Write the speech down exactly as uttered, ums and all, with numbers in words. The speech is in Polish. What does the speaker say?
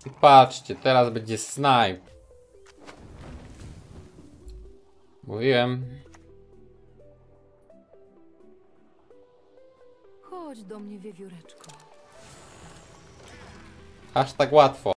I patrzcie, teraz będzie snipe. Mówiłem. Chodź do mnie, wiewióreczko. Aż tak łatwo.